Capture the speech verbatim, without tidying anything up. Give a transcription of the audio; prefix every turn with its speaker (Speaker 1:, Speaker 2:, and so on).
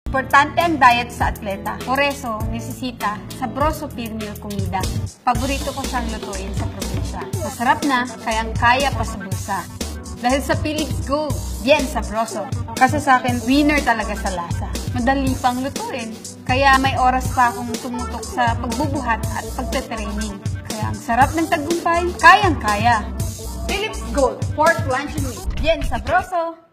Speaker 1: Importante ang diet sa atleta. Por eso, necesita sabroso pirmil comida. Paborito ko siyang lutuin sa probinsya. Masarap na, kayang kaya pa sa bulsa. Dahil sa Philips Gold, bien sabroso. Kasi sa akin, winner talaga sa lasa. Madali pang lutuin. Kaya may oras pa akong tumutok sa pagbubuhat at pagte-training. Kaya ang sarap ng tagumpay, kayang-kaya. Philips Gold, pork luncheon meat. Bien sabroso.